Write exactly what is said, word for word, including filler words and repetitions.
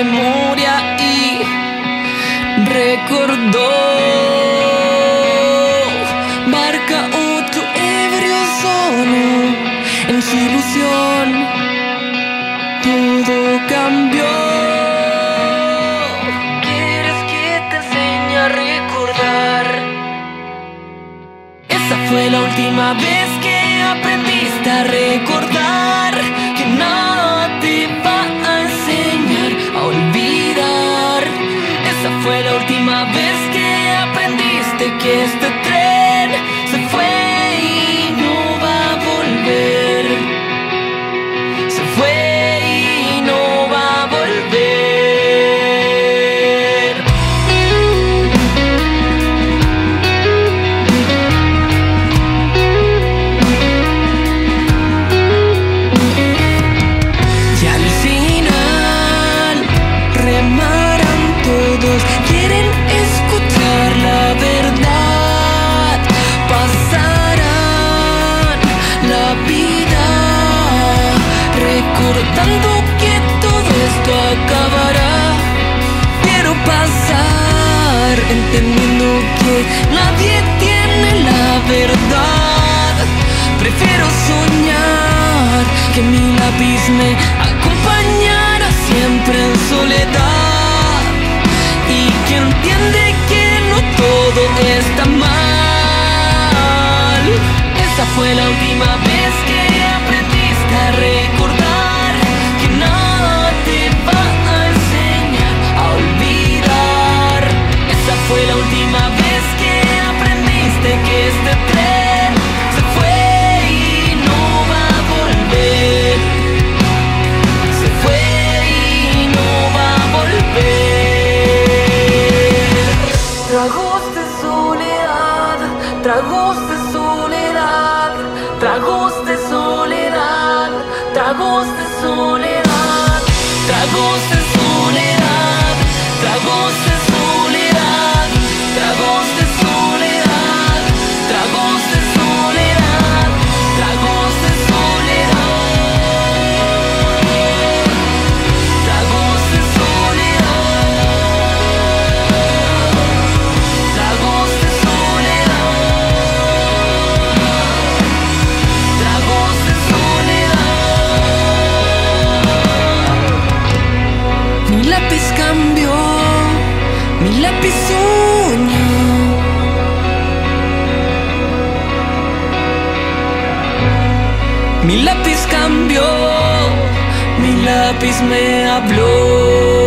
memoria y recordó. Marca otro ebrio sono en su ilusión. Todo cambió. ¿Quieres que te enseñe a recordar? Esa fue la última vez que aprendiste a recordar, que nada te va a enseñar a olvidar. Esa fue la última vez que aprendiste que este tren se fue y no va a volver. Se fue y no va a volver. Y al final remarán todos, quieren escuchar la verdad. Pasarán la vida recordando que todo esto acabará. Quiero pasar entendiendo que nadie tiene la verdad. Prefiero soñar que mi lápiz me acompañara siempre en soledad, y que entiende que no todo está mal. Esa fue la última vez que aprendiste a recordar, que nada te va a enseñar a olvidar. Esa fue la última vez que aprendiste que este tren se fue y no va a volver. Se fue y no va a volver. Tragos de soledad, tragos de soledad, tragos de soledad, tragos de soledad, tragos de soledad, tragos de soledad, tragos de soledad, tragos de soledad, tragos de soledad, tragos de soledad, tragos de soledad, tragos de soledad. Mi lápiz cambió, mi lápiz soñó. Mi lápiz cambió, mi lápiz me habló.